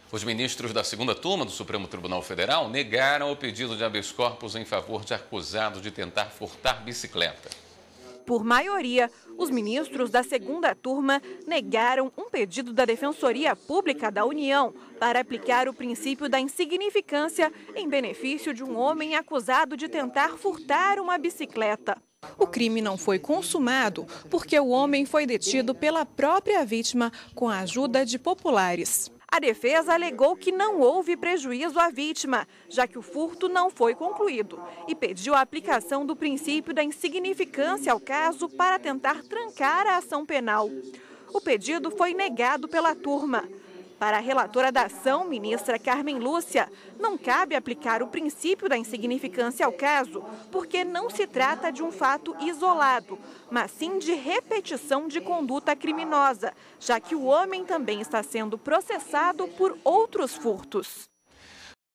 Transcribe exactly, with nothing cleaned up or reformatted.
Os ministros da segunda turma do Supremo Tribunal Federal negaram o pedido de habeas corpus em favor de acusado de tentar furtar bicicleta. Por maioria, os ministros da segunda turma negaram um pedido da Defensoria Pública da União para aplicar o princípio da insignificância em benefício de um homem acusado de tentar furtar uma bicicleta. O crime não foi consumado porque o homem foi detido pela própria vítima com a ajuda de populares. A defesa alegou que não houve prejuízo à vítima, já que o furto não foi concluído, e pediu a aplicação do princípio da insignificância ao caso para tentar trancar a ação penal. O pedido foi negado pela turma. Para a relatora da ação, ministra Carmen Lúcia, não cabe aplicar o princípio da insignificância ao caso, porque não se trata de um fato isolado, mas sim de repetição de conduta criminosa, já que o homem também está sendo processado por outros furtos.